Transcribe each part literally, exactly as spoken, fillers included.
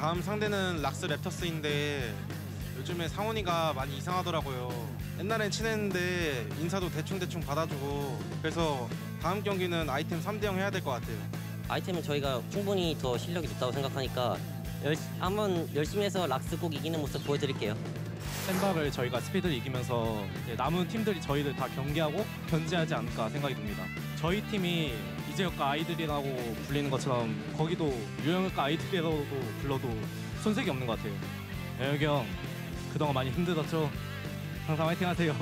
다음 상대는 락스 랩터스인데 요즘에 상훈이가 많이 이상하더라고요. 옛날엔 친했는데 인사도 대충대충 받아주고 그래서 다음 경기는 아이템 삼 대 영 해야 될 것 같아요. 아이템은 저희가 충분히 더 실력이 좋다고 생각하니까 열, 한번 열심히 해서 락스 꼭 이기는 모습 보여드릴게요. 샌박을 저희가 스피드를 이기면서 이제 남은 팀들이 저희를 다 경계하고 견제하지 않을까 생각이 듭니다. 저희 팀이 이재혁과 아이들이라고 불리는 것처럼 거기도 유영혁과 아이들이라고 불러도 손색이 없는 것 같아요. 여혁이 형 그동안 많이 힘들었죠? 항상 화이팅 하세요.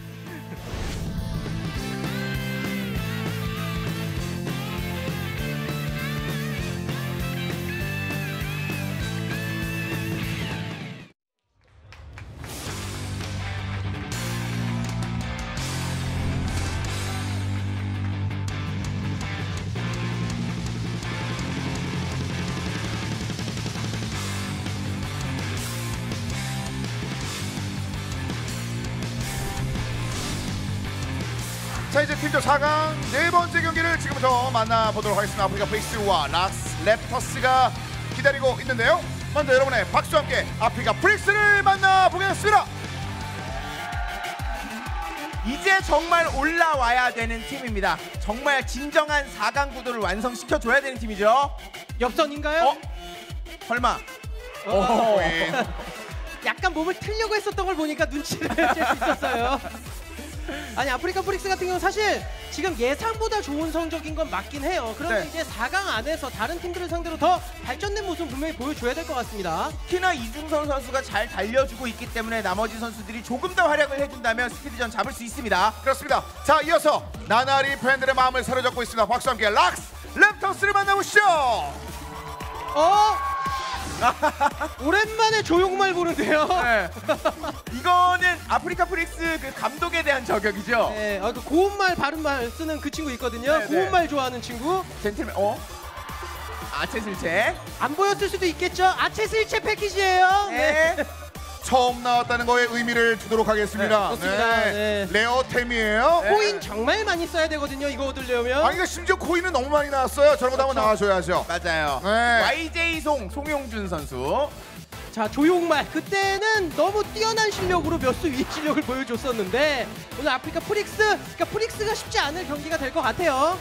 자, 이제 팀조 사 강 네 번째 경기를 지금부터 만나보도록 하겠습니다. 아프리카 프릭스와 락스 랩터스가 기다리고 있는데요. 먼저 여러분의 박수와 함께 아프리카 프릭스를 만나보겠습니다. 이제 정말 올라와야 되는 팀입니다. 정말 진정한 사 강 구도를 완성시켜줘야 되는 팀이죠. 역전인가요? 어? 설마? 어. 오. 약간 몸을 틀려고 했었던 걸 보니까 눈치를 챌 수 있었어요. 아니 아프리카 프릭스 같은 경우는 사실 지금 예상보다 좋은 성적인 건 맞긴 해요. 그런데 네. 이제 사 강 안에서 다른 팀들을 상대로 더 발전된 모습 분명히 보여줘야 될 것 같습니다. 특히나 이중선 선수가 잘 달려주고 있기 때문에 나머지 선수들이 조금 더 활약을 해준다면 스피드전 잡을 수 있습니다. 그렇습니다. 자, 이어서 나날이 팬들의 마음을 사로잡고 있습니다. 박수와 함께 락스 랩터스를 만나보시죠. 어? 오랜만에 조용말 보는데요. 네. 이거는 아프리카 프릭스 그 감독에 대한 저격이죠. 네, 아, 그 고운말 바른말 쓰는 그 친구 있거든요. 네, 고운말 네. 좋아하는 친구. 젠틀맨. 어? 아체슬체. 안 보였을 수도 있겠죠. 아체슬체 패키지예요. 네. 처음 나왔다는 거에 의미를 두도록 하겠습니다. 네, 그렇습니다. 네. 레어템이에요. 네. 코인 정말 많이 써야 되거든요. 이거 얻으려면. 아니, 이거 심지어 코인은 너무 많이 나왔어요. 저런 것도 한번 나와줘야죠. 맞아요. 네. 와이제이 송, 송용준 선수. 자, 조용말. 그때는 너무 뛰어난 실력으로 몇 수 위의 실력을 보여줬었는데 오늘 아프리카 프릭스, 그러니까 프릭스가 쉽지 않을 경기가 될 것 같아요.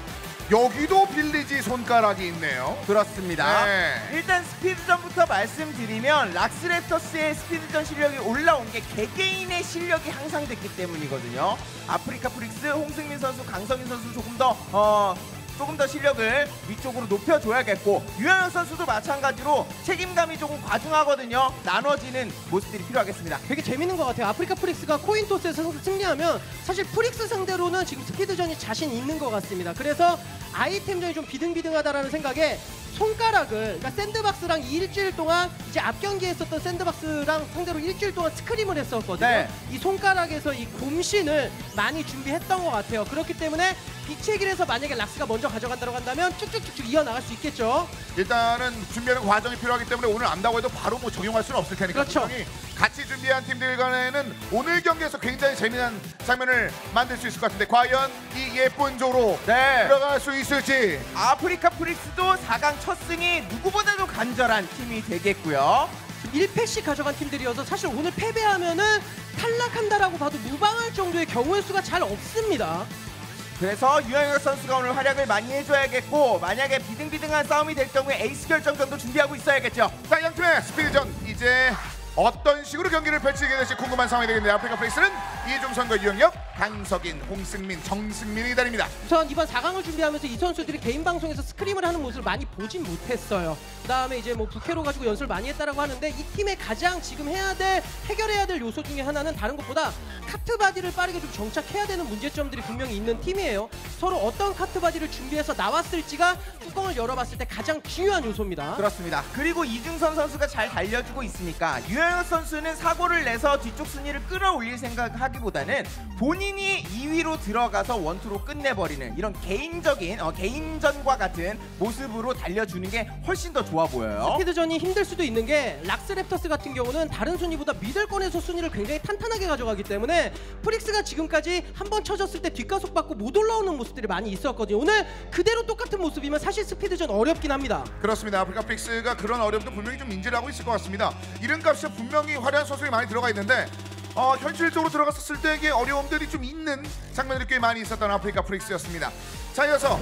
여기도 빌리지 손가락이 있네요. 그렇습니다. 네. 일단 스피드전부터 말씀드리면 락스랩터스의 스피드전 실력이 올라온 게 개개인의 실력이 향상됐기 때문이거든요. 아프리카 프릭스, 홍승민 선수, 강성인 선수 조금 더 어, 조금 더 실력을 위쪽으로 높여줘야겠고 유현혁 선수도 마찬가지로 책임감이 조금 과중하거든요. 나눠지는 모습들이 필요하겠습니다. 되게 재밌는 것 같아요. 아프리카 프릭스가 코인 토스에서 승리하면 사실 프릭스 상대로는 지금 스피드전이 자신 있는 것 같습니다. 그래서 아이템전이 좀 비등비등하다라는 생각에 손가락을, 그러니까 샌드박스랑 이 일주일 동안 이제 앞 경기에 했었던 샌드박스랑 상대로 일주일 동안 스크림을 했었거든요. 네. 이 손가락에서 이 곰신을 많이 준비했던 것 같아요. 그렇기 때문에 빛의 길에서 만약에 락스가 먼저 가져간다고 한다면 쭉쭉쭉쭉 이어나갈 수 있겠죠. 일단은 준비하는 과정이 필요하기 때문에 오늘 안다고 해도 바로 뭐 적용할 수는 없을 테니까 그렇죠. 분명히 같이 준비한 팀들 간에는 오늘 경기에서 굉장히 재미난 장면을 만들 수 있을 것 같은데 과연 이 예쁜 조로 네. 들어갈 수 있을지. 아프리카 프릭스도 사 강 첫 승이 누구보다도 간절한 팀이 되겠고요. 일 패씩 가져간 팀들이어서 사실 오늘 패배하면은 탈락한다라고 봐도 무방할 정도의 경우의 수가 잘 없습니다. 그래서 유영혁 선수가 오늘 활약을 많이 해줘야겠고 만약에 비등비등한 싸움이 될 경우에 에이스 결정전도 준비하고 있어야겠죠. 자, 양팀의 스피드전 이제 어떤 식으로 경기를 펼치게 될지 궁금한 상황이 되겠는데 아프리카 프릭스는 이종선과 유영혁, 강석인, 홍승민, 정승민이 기다립니다. 우선 이번 사 강을 준비하면서 이 선수들이 개인 방송에서 스크림을 하는 모습을 많이 보진 못했어요. 그 다음에 이제 뭐 부캐로 가지고 연습을 많이 했다라고 하는데 이 팀의 가장 지금 해야 될, 해결해야 될 요소 중에 하나는 다른 것보다 카트 바디를 빠르게 좀 정착해야 되는 문제점들이 분명히 있는 팀이에요. 서로 어떤 카트 바디를 준비해서 나왔을지가 뚜껑을 열어봤을 때 가장 중요한 요소입니다. 그렇습니다. 그리고 이중선 선수가 잘 달려주고 있으니까 유영혁 선수는 사고를 내서 뒤쪽 순위를 끌어올릴 생각하기보다는 본인이 이 위로 들어가서 원투로 끝내버리는 이런 개인적인 어, 개인전과 같은 모습으로 달려주는 게 훨씬 더 좋아 보여요. 스피드전이 힘들 수도 있는 게 락스랩터스 같은 경우는 다른 순위보다 미들권에서 순위를 굉장히 탄탄하게 가져가기 때문에 프릭스가 지금까지 한 번 쳐졌을 때 뒷가속 받고 못 올라오는 모습 모습들이 많이 있었거든요. 오늘 그대로 똑같은 모습이면 사실 스피드전 어렵긴 합니다. 그렇습니다. 아프리카 프릭스가 그런 어려움도 분명히 좀 인지를 하고 있을 것 같습니다. 이름값이 분명히 화려한 선수들이 많이 들어가 있는데 어, 현실적으로 들어갔었을 때의 어려움들이 좀 있는 장면들이 꽤 많이 있었던 아프리카 프릭스였습니다. 자, 이어서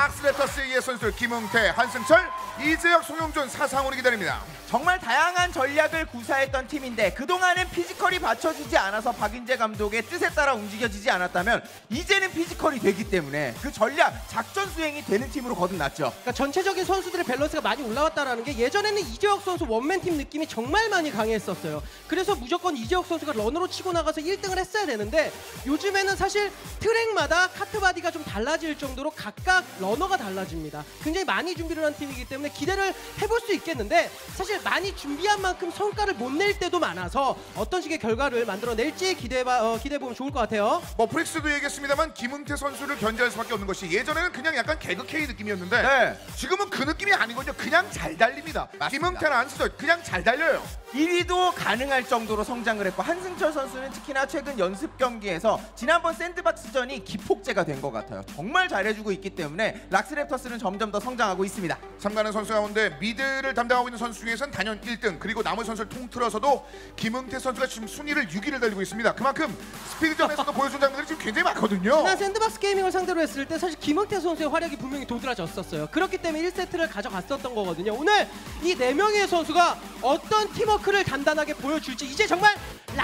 락스랩터스의 선수들 김웅태, 한승철, 이재혁, 송영준, 사상훈이 기다립니다. 정말 다양한 전략을 구사했던 팀인데 그동안은 피지컬이 받쳐주지 않아서 박인재 감독의 뜻에 따라 움직여지지 않았다면 이제는 피지컬이 되기 때문에 그 전략, 작전 수행이 되는 팀으로 거듭났죠. 그러니까 전체적인 선수들의 밸런스가 많이 올라왔다라는 게 예전에는 이재혁 선수 원맨팀 느낌이 정말 많이 강했었어요. 그래서 무조건 이재혁 선수가 러너로 치고 나가서 일 등을 했어야 되는데 요즘에는 사실 트랙마다 카트바디가 좀 달라질 정도로 각각 러너가 달라집니다. 굉장히 많이 준비를 한 팀이기 때문에 기대를 해볼 수 있겠는데 사실 많이 준비한 만큼 성과를 못 낼 때도 많아서 어떤 식의 결과를 만들어낼지 기대해 어, 기대해보면 좋을 것 같아요. 뭐 프릭스도 얘기했습니다만 김웅태 선수를 견제할 수밖에 없는 것이 예전에는 그냥 약간 개그 K 느낌이었는데 네. 지금은 그 느낌이 아니거든요. 그냥 잘 달립니다. 맞습니다. 김웅태는 안 쓰죠. 그냥 잘 달려요. 일 위도 가능할 정도로 성장을 했고 한승철 선수는 특히나 최근 연습 경기에서 지난번 샌드박스전이 기폭제가 된 것 같아요. 정말 잘해주고 있기 때문에 락스랩터스는 점점 더 성장하고 있습니다. 참가하는 선수 가운데 미드를 담당하고 있는 선수 중에서는 단연 일 등 그리고 남은 선수를 통틀어서도 김웅태 선수가 지금 순위를 육 위를 달리고 있습니다. 그만큼 스피드전에서도 보여준 장면들이 지금 굉장히 많거든요. 지난 샌드박스 게이밍을 상대로 했을 때 사실 김흥태 선수의 활약이 분명히 도드라졌었어요. 그렇기 때문에 일 세트를 가져갔었던 거거든요. 오늘 이 네 명의 선수가 어떤 팀워크를 단단하게 보여줄지 이제 정말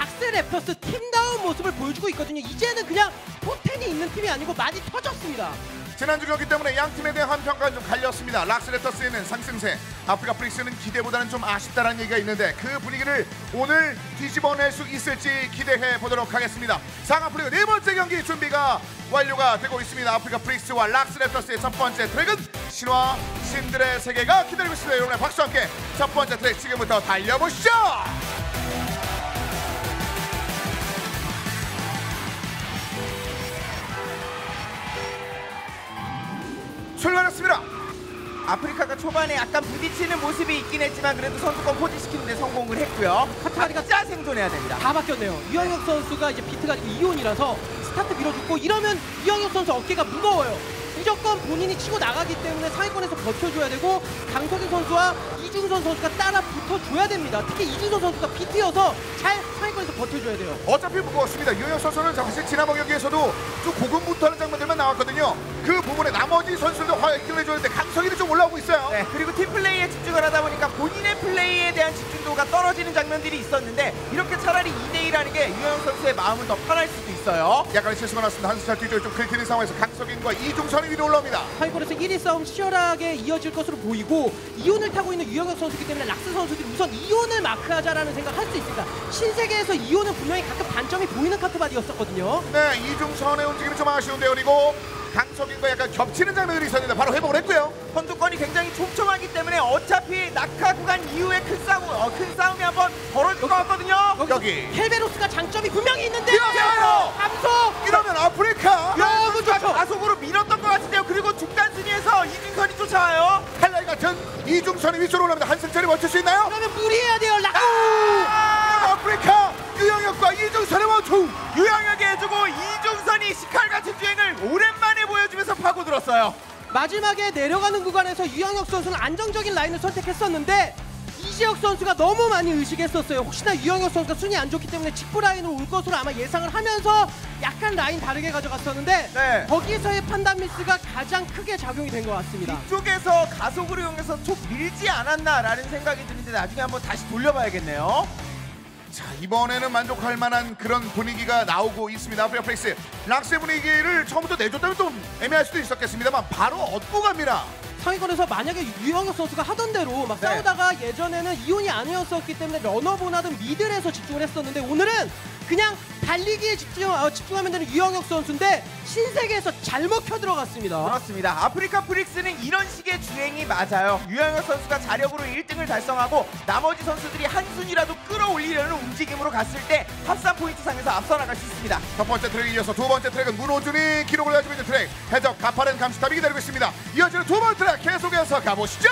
락스랩터스 팀다운 모습을 보여주고 있거든요. 이제는 그냥 포텐이 있는 팀이 아니고 많이 터졌습니다. 지난주 경기 때문에 양 팀에 대한 한 평가는 좀 갈렸습니다. 락스랩터스에는 상승세, 아프리카 프릭스는 기대보다는 좀 아쉽다는 얘기가 있는데 그 분위기를 오늘 뒤집어낼 수 있을지 기대해 보도록 하겠습니다. 상하프리카 네 번째 경기 준비가 완료가 되고 있습니다. 아프리카 프릭스와 락스랩터스의 첫 번째 트랙은 신화 신들의 세계가 기다리고 있습니다. 여러분의 박수와 함께 첫 번째 트랙 지금부터 달려보시죠. 출발했습니다. 아프리카가 초반에 약간 부딪히는 모습이 있긴 했지만 그래도 선수권 포지시키는 데 성공을 했고요. 카트바디가 각자 생존해야 됩니다. 다 바뀌었네요. 유영혁 선수가 이제 비트가 이온이라서 스타트 밀어주고 이러면 유영혁 선수 어깨가 무거워요. 무조건 본인이 치고 나가기 때문에 상위권에서 버텨줘야 되고 강석인 선수와 이준선 선수가 따라 붙어줘야 됩니다. 특히 이준선 선수가 비트여서 잘 상위권에서 버텨줘야 돼요. 어차피 무거웠습니다. 유영 선수는 사실 지난번 경기에서도 좀 고군분투하는 장면들만 나왔거든요. 그 부분에 나머지 선수들도 화이팅을 해줬는데 강석이는 좀 올라오고 있어요. 네, 그리고 팀 플레이에 집중을 하다 보니까 본인의 플레이에 대한 집중도가 떨어지는 장면들이 있었는데 이렇게 차라리 이 대 일 하는 게 유영 선수의 마음은 더 편할 수도 있어요. 약간의 실수가 났습니다. 한수철 뒤쪽에 좀 긁히는 상황에서 강석인과 이중선이 위로 올라옵니다. 상위권에서 일 위 싸움 치열하게 이어질 것으로 보이고 이온을 타고 있는 유영혁 선수이기 때문에 락스 선수들이 우선 이온을 마크하자라는 생각을 할 수 있습니다. 신세계에서 이온은 분명히 가끔 단점이 보이는 카트바디였었거든요. 네, 이중선의 움직임이 좀 아쉬운데요. 그리고 강석인과 약간 겹치는 장면들이 있었는데 바로 회복을 했고요. 선두권이 굉장히 촘촘하기 때문에 어차피 낙하 구간 이후에 큰 싸움, 어, 큰 싸움이 한번 벌어질 것 같거든요. 여기 켈베로스가 장점이 분명히 있는데 이러세요! 감속! 이러면 아프리카 너무 좋죠. 가속으로 밀었던 것 같은데요. 그리고 중간 순위에서 이준선이 쫓아와요. 헬라이 같은 이중선이 위쪽으로 올라옵니다. 한승철이 멈출 수 있나요? 그러면 무리해야 돼요. 락. 아! 아프리카 유영혁과 이중선의 원투. 유영혁이 해주고 이중선이 시칼 같은 주행을 오랜만에 보여주면서 파고들었어요. 마지막에 내려가는 구간에서 유영혁 선수는 안정적인 라인을 선택했었는데 이재혁 선수가 너무 많이 의식했었어요. 혹시나 유영혁 선수가 순위 안 좋기 때문에 직부 라인으로 올 것으로 아마 예상을 하면서 약간 라인 다르게 가져갔었는데 네. 거기서의 판단 미스가 가장 크게 작용이 된 것 같습니다. 이쪽에서 가속으로 이용해서 좀 밀지 않았나라는 생각이 드는데 나중에 한번 다시 돌려봐야겠네요. 자, 이번에는 만족할 만한 그런 분위기가 나오고 있습니다. 아프리카 프릭스 락스의 분위기를 처음부터 내줬다면 좀 애매할 수도 있었겠습니다만 바로 얻고 갑니다. 상위권에서 만약에 유영혁 선수가 하던 대로 막 네. 싸우다가 예전에는 이온이 아니었었기 때문에 러너본하든 미들에서 집중을 했었는데 오늘은 그냥 달리기에 집중, 어, 집중하면 되는 유영혁 선수인데 신세계에서 잘 먹혀 들어갔습니다. 그렇습니다. 아프리카 프릭스는 이런 식의 주행이 맞아요. 유영혁 선수가 자력으로 일 등을 달성하고 나머지 선수들이 한 순위라도 끌어올리려는 움직임으로 갔을 때 합산 포인트 상에서 앞서 나갈 수 있습니다. 첫 번째 트랙에 이어서 두 번째 트랙은 문호준이 기록을 가지고 있는 트랙 해적 가파른 감시탑이 기다리고 있습니다. 이어지는 두 번째 트랙 계속해서 가보시죠.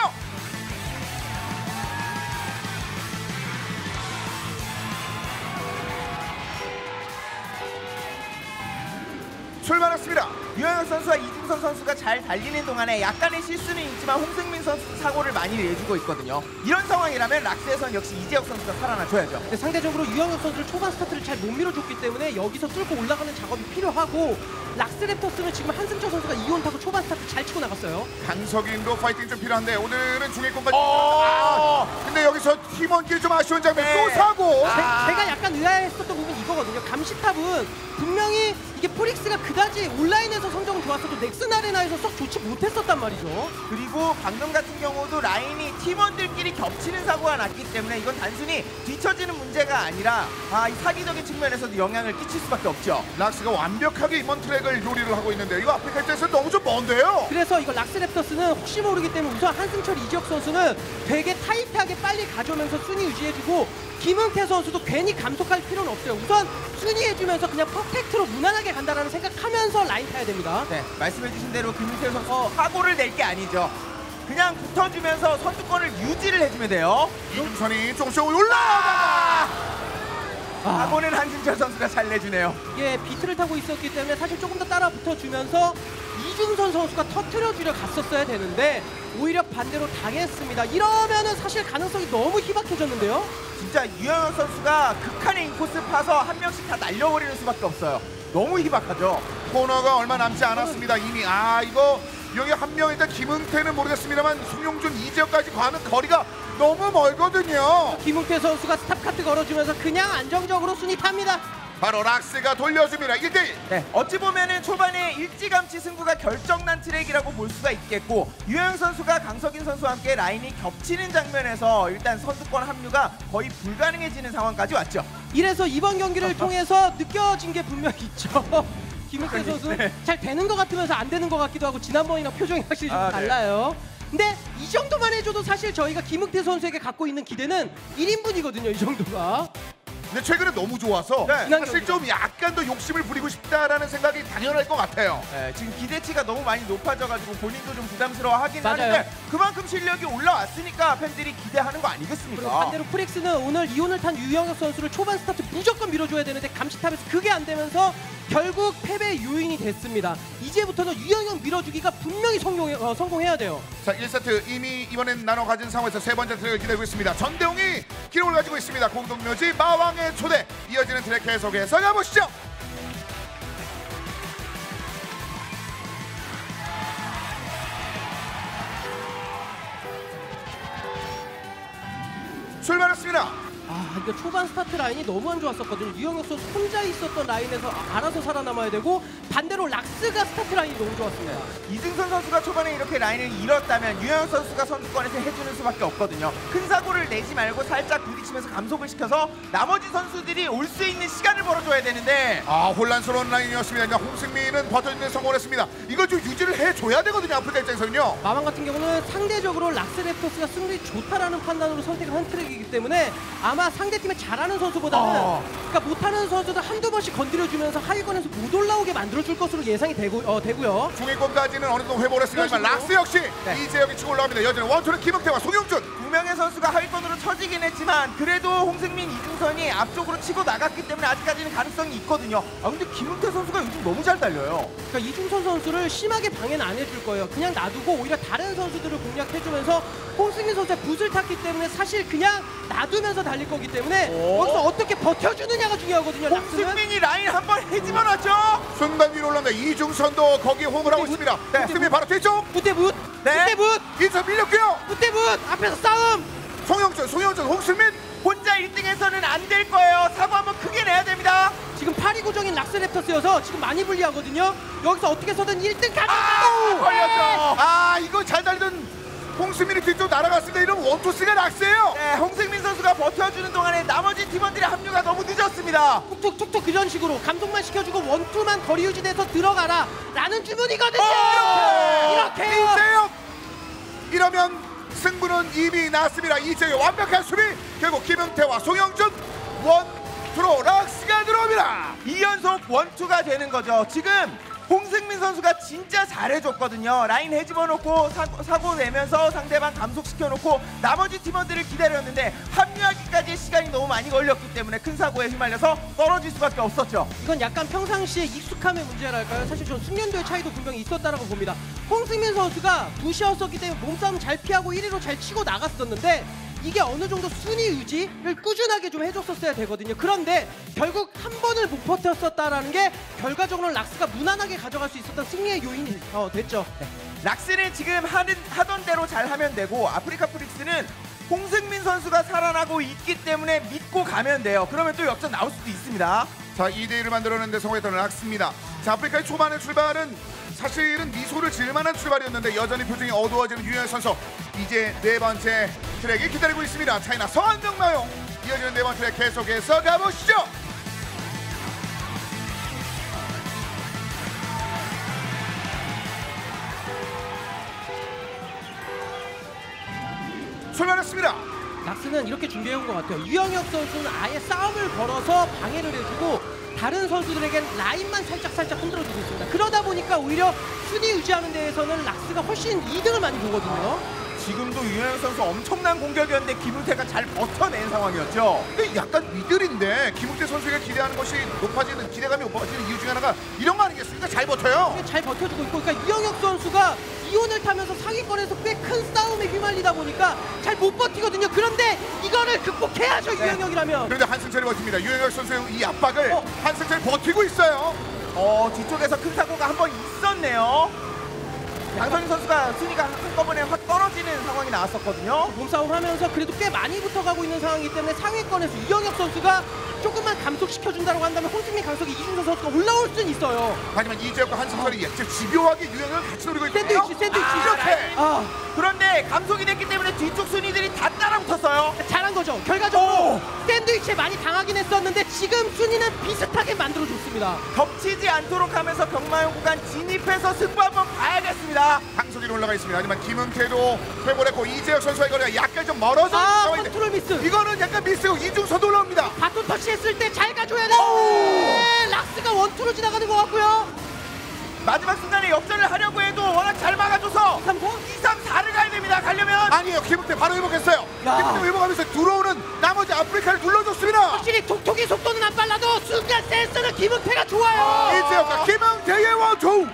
출발했습니다. 유영혁 선수와 이중선 선수가 잘 달리는 동안에 약간의 실수는 있지만 홍승민 선수 사고를 많이 내주고 있거든요. 이런 상황이라면 락스에선 역시 이재혁 선수가 살아나줘야죠. 근데 상대적으로 유영혁 선수를 초반 스타트를 잘 못 밀어줬기 때문에 여기서 뚫고 올라가는 작업이 필요하고 락스랩터스는 지금 한승철 선수가 이온 타고 초반 스타트 잘 치고 나갔어요. 강석인도 파이팅 좀 필요한데 오늘은 중위권까지. 어! 아, 근데 여기서 팀원끼리 좀 아쉬운 장면. 네. 또 사고. 아. 제, 제가 약간 의아했었던 부분이 이거거든요. 감시탑은 분명히 이게 프릭스가 그다지 온라인에서 성적은 좋았어도 넥슨 아레나에서 썩 좋지 못했었단 말이죠. 그리고 방금 같은 경우도 라인이 팀원들끼리 겹치는 사고가 났기 때문에 이건 단순히 뒤처지는 문제가 아니라 아, 이 사기적인 측면에서도 영향을 끼칠 수밖에 없죠. 락스가 완벽하게 이번 트랙을 요리를 하고 있는데 이거 아프리카 입장에서 너무 좀 먼데요. 그래서 이거 락스랩터스는 혹시 모르기 때문에 우선 한승철, 이지혁 선수는 되게 타이트하게 빨리 가져오면서 순위 유지해주고 김은태 선수도 괜히 감속할 필요는 없어요. 우선 순위해주면서 그냥 퍼펙트로 무난하게 간다라는 생각하면서 라인 타야 됩니다. 네, 말씀해주신 대로 김민태 선수 사고를 낼 게 아니죠. 그냥 붙어주면서 선두권을 유지를 해주면 돼요. 이중선이 조금씩 올라가다가 아. 사고는 한승철 선수가 잘 내주네요. 이게 비트를 타고 있었기 때문에 사실 조금 더 따라 붙어주면서 이중선 선수가 터트려주려 갔었어야 되는데 오히려 반대로 당했습니다. 이러면은 사실 가능성이 너무 희박해졌는데요. 진짜 유영혁 선수가 극한의 인코스 파서 한 명씩 다 날려버리는 수밖에 없어요. 너무 희박하죠. 코너가 얼마 남지 않았습니다. 이미 아 이거 여기 한 명 일단 김은태는 모르겠습니다만 송영준, 이재혁까지 가는 거리가 너무 멀거든요. 김웅태 선수가 스탑카트 걸어주면서 그냥 안정적으로 순위 탑니다. 바로 락스가 돌려줍니다. 일 대 일. 네, 어찌 보면은 초반에 일찌감치 승부가 결정난 트랙이라고 볼 수가 있겠고 유영 선수가 강석인 선수와 함께 라인이 겹치는 장면에서 일단 선두권 합류가 거의 불가능해지는 상황까지 왔죠. 이래서 이번 경기를 통해서 느껴진 게 분명히 있죠. 김웅태 선수 네. 잘 되는 것 같으면서 안 되는 것 같기도 하고 지난번이랑 표정이 확실히 좀 아, 네. 달라요. 근데 이 정도만 해줘도 사실 저희가 김웅태 선수에게 갖고 있는 기대는 일 인분이거든요. 이 정도가. 근데 최근에 너무 좋아서 네. 사실 좀 약간 더 욕심을 부리고 싶다라는 생각이 당연할 것 같아요. 네, 지금 기대치가 너무 많이 높아져가지고 본인도 좀 부담스러워하긴 맞아요. 하는데 그만큼 실력이 올라왔으니까 팬들이 기대하는 거 아니겠습니까? 그리고 반대로 프릭스는 오늘 이온을 탄 유영혁 선수를 초반 스타트 무조건 밀어줘야 되는데 감시탑에서 그게 안 되면서 결국 패배 요인이 됐습니다. 이제부터는 유영혁 밀어주기가 분명히 성공, 어, 성공해야 돼요. 자, 일 세트 이미 이번엔 나눠 가진 상황에서 세 번째 트랙을 기다리고 있습니다. 전대웅이 기록을 가지고 있습니다. 공동묘지 마왕의 초대. 이어지는 트랙 계속해서 가보시죠. 출발했습니다. 아, 근데 초반 스타트 라인이 너무 안 좋았었거든요. 유영혁 선수 혼자 있었던 라인에서 아- 알아서 살아남아야 되고 반대로 락스가 스타트 라인이 너무 좋았습니다. 이승선 선수가 초반에 이렇게 라인을 잃었다면 유영 선수가 선두권에서 해주는 수밖에 없거든요. 큰 사고를 내지 말고 살짝 부딪히면서 감속을 시켜서 나머지 선수들이 올 수 있는 시간을 벌어줘야 되는데 아, 혼란스러운 라인이었습니다. 그러니까 홍승민은 버텨주는 성공을 했습니다. 이걸 좀 유지를 해줘야 되거든요. 아프리카 입장에서는요. 마방 같은 경우는 상대적으로 락스랩터스가 승리 좋다라는 판단으로 선택을 한 트랙이기 때문에 아마 상대팀에 잘하는 선수보다는 어. 그러니까 못하는 선수들 한두 번씩 건드려주면서 하위권에서 못 올라오게 만들어줄 것으로 예상이 되고, 어, 되고요. 중위권까지는 어느 정도 회복을 했습니다만 그런 락스 역시 네. 이재혁이 치고 올라갑니다. 여전히 원투는 김학태와 송영준. 두 명의 선수가 하위권으로 처지긴 했지만 그래도 홍승민, 이승선이 앞쪽으로 치고 나갔기 때문에 아직까지는 가능성이 있거든요. 아 근데 김은태 선수가 요즘 너무 잘 달려요. 그러니까 이중선 선수를 심하게 방해는 안 해줄 거예요. 그냥 놔두고 오히려 다른 선수들을 공략해주면서 홍승민 선수의 붓을 탔기 때문에 사실 그냥 놔두면서 달릴 거기 때문에 오. 여기서 어떻게 버텨주느냐가 중요하거든요. 락스는. 홍승민이 라인 한 번 해집어놨죠. 순간 위로 올라옵니다. 이중선도 거기에 호응을 하고 있습니다. 네. 홍승민 바로 뒤쪽. 무대 붓! 네. 무대 붓! 인선 밀렸고요. 무대 붓! 앞에서 싸움! 송영준, 송영준, 홍승민. 혼자 일 등에서는 안 될 거예요. 사고 한번 크게 내야 됩니다. 지금 팔 위 구정인 락스랩터스여서 지금 많이 불리하거든요. 여기서 어떻게 해서든 일 등 가자! 아우, 걸렸죠. 아, 이거 잘 달던 홍승민이 뒤쪽 날아갔습니다. 이런 원투스가 락스예요. 네, 홍승민 선수가 버텨주는 동안에 나머지 팀원들의 합류가 너무 늦었습니다. 툭툭툭툭 그런 식으로 감속만 시켜주고 원투만 거리 유지돼서 들어가라 라는 주문이거든요. 오! 이렇게요. 이재혁. 이러면 승부는 이미 났습니다. 이재혁의 완벽한 수비. 결국 김은태와 송영준 원투로 락스가 들어옵니다. 이 연속 원투가 되는 거죠. 지금 홍승민 선수가 진짜 잘해줬거든요. 라인 해집어놓고 사고, 사고 내면서 상대방 감속시켜놓고 나머지 팀원들을 기다렸는데 합류하기까지의 시간이 너무 많이 걸렸기 때문에 큰 사고에 휘말려서 떨어질 수밖에 없었죠. 이건 약간 평상시에 익숙함의 문제랄까요? 사실 전 숙련도의 차이도 분명히 있었다라고 봅니다. 홍승민 선수가 부시였었기 때문에 몸싸움 잘 피하고 일 위로 잘 치고 나갔었는데 이게 어느 정도 순위 유지를 꾸준하게 좀 해줬었어야 되거든요. 그런데 결국 한 번을 못 버텼었다라는 게 결과적으로 락스가 무난하게 가져갈 수 있었던 승리의 요인이 어, 됐죠. 네. 락스는 지금 하는, 하던 대로 잘 하면 되고 아프리카 프릭스는 홍승민 선수가 살아나고 있기 때문에 믿고 가면 돼요. 그러면 또 역전 나올 수도 있습니다. 자, 이 대 일을 만들어내는데 성공했던 락스입니다. 자, 아프리카의 초반의 출발은 사실은 미소를 지을 만한 출발이었는데 여전히 표정이 어두워지는 유현 선수. 이제 네 번째 트랙이 기다리고 있습니다. 차이나 서한명마용 이어지는 네 번째 트랙 계속해서 가보시죠. 출발했습니다. 락스는 이렇게 준비해온 것 같아요. 유영혁 선수는 아예 싸움을 걸어서 방해를 해주고 다른 선수들에겐 라인만 살짝살짝 흔들어주고 있습니다. 그러다 보니까 오히려 순위 유지하는 데에서는 락스가 훨씬 이득을 많이 보거든요. 지금도 유현 선수 엄청난 공격이었는데 김은태가 잘 버텨낸 상황이었죠. 근데 약간 미들인데 김웅태 선수가 기대하는 것이 높아지는 기대감이 높아지는 이유 중에 하나가 이런 거 아니겠습니까? 잘 버텨요. 잘 버텨주고 있고, 그러니까 유영혁 선수가 이온을 타면서 상위권에서 꽤 큰 싸움에 휘말리다 보니까 잘 못 버티거든요. 그런데 이거를 극복해야죠, 네. 유영혁이라면. 그런데 한승철이 버팁니다. 유영혁 선수의 이 압박을 어. 한승철이 버티고 있어요. 어, 뒤쪽에서 큰 사고가 한 번 있었네요. 강성인 선수가 순위가 한꺼번에 확 떨어지는 상황이 나왔었거든요. 몸싸움 하면서 그래도 꽤 많이 붙어가고 있는 상황이기 때문에 상위권에서 유영혁 선수가 조금만 감속시켜준다고 한다면 홍승민, 강석이, 이준서 선수가 올라올 수는 있어요. 하지만 이재혁과 한승철이 어. 집요하게 유영혁을 같이 노리고 있거든요. 샌드위치, 샌드위치. 아, 이렇게. 아, 그런데 감속이 됐기 때문에 뒤쪽 순위들이 다 따라붙었어요. 잘한 거죠. 결과적으로 오. 샌드위치에 많이 당하긴 했었는데 지금 순위는 비슷하게 만들어줬습니다. 겹치지 않도록 하면서 경마용 구간 진입해서 승부 한번 봐야겠습니다. 강석이 올라가 있습니다. 하지만 김은태도 회복을 했고 이재혁 선수의 거리가 약간 좀 멀어져 아, 상황인데 컨트롤 미스. 이거는 약간 미스고 이중서도 올라옵니다. 바톤 터치했을 때 잘 가줘야 돼. 락스가 원투로 지나가는 것 같고요. 마지막 순간에 역전을 하려고 해도 워낙 잘 막아줘서 삼, 사? 이, 삼, 사를 가야 됩니다. 가려면 아니에요. 김은태 바로 회복했어요. 야. 김은태 회복하면서 들어오는 나머지 아프리카를 눌러줬습니다. 확실히 톡톡이 속도는 안 빨라도 순간 센서는 김은태가 좋아요. 이재혁과 김은태의 원투.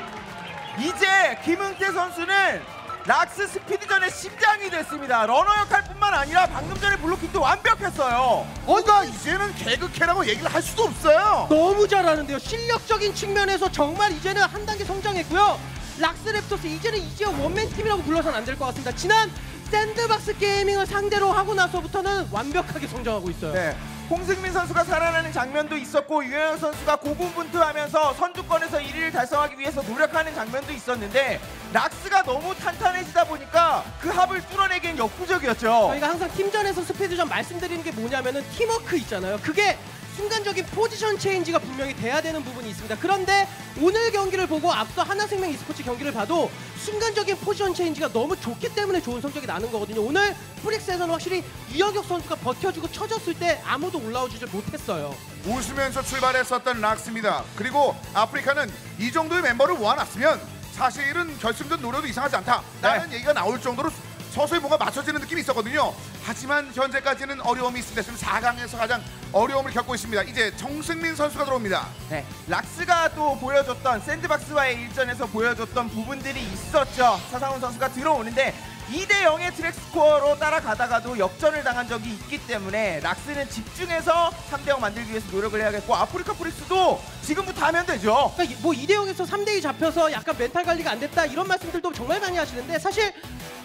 이제 김은태 선수는 락스 스피드전의 심장이 됐습니다. 러너 역할뿐만 아니라 방금 전에 블로킹도 완벽했어요. 뭔가 이제는 개그캐라고 얘기를 할 수도 없어요. 너무 잘하는데요. 실력적인 측면에서 정말 이제는 한 단계 성장했고요. 락스 랩터스 이제는 이제는 원맨 팀이라고 불러서는 안 될 것 같습니다. 지난 샌드박스 게이밍을 상대로 하고 나서부터는 완벽하게 성장하고 있어요. 네. 홍승민 선수가 살아나는 장면도 있었고 유영혁 선수가 고군분투하면서 선두권에서 일 위를 달성하기 위해서 노력하는 장면도 있었는데 락스가 너무 탄탄해지다 보니까 그 합을 뚫어내기엔 역부족이었죠. 저희가 항상 팀전에서 스피드전 말씀드리는 게 뭐냐면은 팀워크 있잖아요. 그게 순간적인 포지션 체인지가 분명히 돼야 되는 부분이 있습니다. 그런데 오늘 경기를 보고 앞서 하나생명 e스포츠 경기를 봐도 순간적인 포지션 체인지가 너무 좋기 때문에 좋은 성적이 나는 거거든요. 오늘 프릭스에서는 확실히 유영혁 선수가 버텨주고 쳐줬을 때 아무도 올라오지 못했어요. 웃으면서 출발했었던 락스입니다. 그리고 아프리카는 이 정도의 멤버를 모아놨으면 사실은 결승전 노려도 이상하지 않다 라는 네. 얘기가 나올 정도로 서서히 뭔가 맞춰지는 느낌이 있었거든요. 하지만 현재까지는 어려움이 있습니다. 지금 사 강에서 가장 어려움을 겪고 있습니다. 이제 정승민 선수가 들어옵니다. 네, 락스가 또 보여줬던 샌드박스와의 일전에서 보여줬던 부분들이 있었죠. 차상훈 선수가 들어오는데 이 대 영의 트랙 스코어로 따라가다가도 역전을 당한 적이 있기 때문에 락스는 집중해서 삼 대 영 만들기 위해서 노력을 해야겠고 아프리카 프릭스도 지금부터 하면 되죠. 그러니까 뭐 이 대 영에서 삼 대 이 잡혀서 약간 멘탈 관리가 안 됐다 이런 말씀들도 정말 많이 하시는데 사실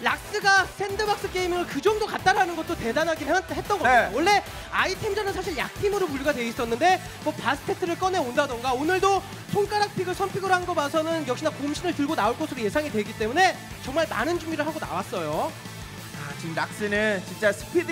락스가 샌드박스 게이밍을 그 정도 갔다라는 것도 대단하긴 했, 했던 겁니다. 네. 원래 아이템전은 사실 약팀으로 분류가 돼 있었는데 뭐 바스테트를 꺼내 온다던가 오늘도 손가락 픽을 선픽을 한 거 봐서는 역시나 곰신을 들고 나올 것으로 예상이 되기 때문에 정말 많은 준비를 하고 나왔어요. 아, 지금 락스는 진짜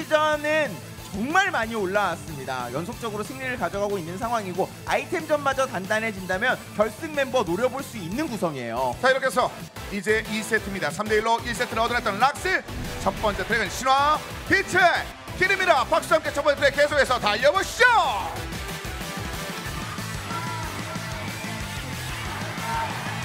스피드전은 정말 많이 올라왔습니다. 연속적으로 승리를 가져가고 있는 상황이고 아이템전마저 단단해진다면 결승 멤버 노려볼 수 있는 구성이에요. 자, 이렇게 해서 이제 이 세트입니다. 삼 대 일로 일 세트를 얻어냈던 락스. 첫 번째 트랙은 신화 빛의 길입니다. 박수와 함께 첫 번째 트랙 계속해서 달려보시죠.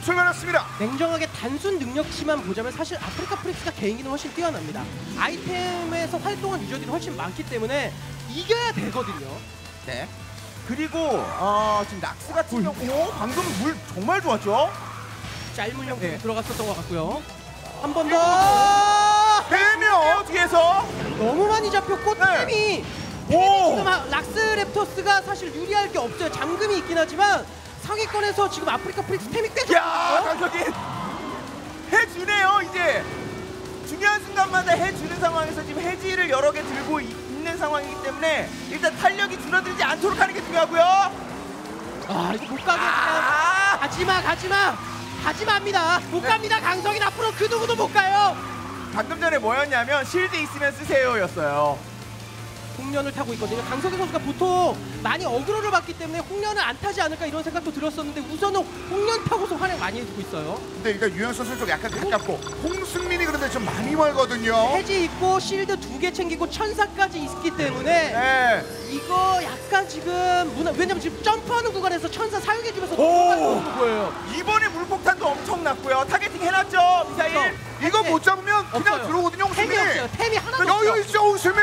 출발했습니다. 냉정하게 단순 능력치만 보자면 사실 아프리카 프릭스가 개인기는 훨씬 뛰어납니다. 아이템에서 활동한 유저들이 훨씬 많기 때문에 이겨야 되거든요. 네. 그리고 어, 지금 락스 같은 경우 방금 물 정말 좋았죠? 짤물형 네. 들어갔었던 것 같고요. 한 번 더. 대면 뒤에서 너무 많이 잡혔고 네. 템이 오! 지금 하- 락스 랩터스가 사실 유리할 게 없어요. 잠금이 있긴 하지만 상위권에서 지금 아프리카 프릭스 템이 꽤 야, 좋거든요. 강석인 해주네요. 이제 중요한 순간마다 해주는 상황에서 지금 해지를 여러 개 들고 있는 상황이기 때문에 일단 탄력이 줄어들지 않도록 하는 게 중요하고요. 아 이거 못 가게 그냥 아, 가지마 가지마 가지마입니다. 못 네. 갑니다. 강석인 앞으로 그 누구도 못 가요. 방금 전에 뭐였냐면 실드 있으면 쓰세요였어요. 홍련을 타고 있거든요. 강석희 선수가 보통 많이 어그로를 받기 때문에 홍련을 안 타지 않을까 이런 생각도 들었었는데 우선은 홍련 타고서 활약 많이 해주고 있어요. 근데 일단 유현 선수 쪽 약간 가깝고 홍승민이 그런데 좀 많이 멀거든요. 해지 있고 실드 두 개 챙기고 천사까지 있기 때문에 네. 이거 약간 지금 무나 왜냐면 지금 점프하는 구간에서 천사 사용해주면서 오! 넘어가는 거예요. 이번에 물폭탄도 엄청 났고요. 타겟팅 해놨죠, 미사일. 이거 못 잡으면 그냥 없어요. 들어오거든요, 홍승민이. 템이 없어요. 템이 하나도 여유 없어요. 있죠, 홍승민.